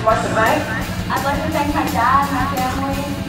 like to thank? I'd like to thank my dad, my family,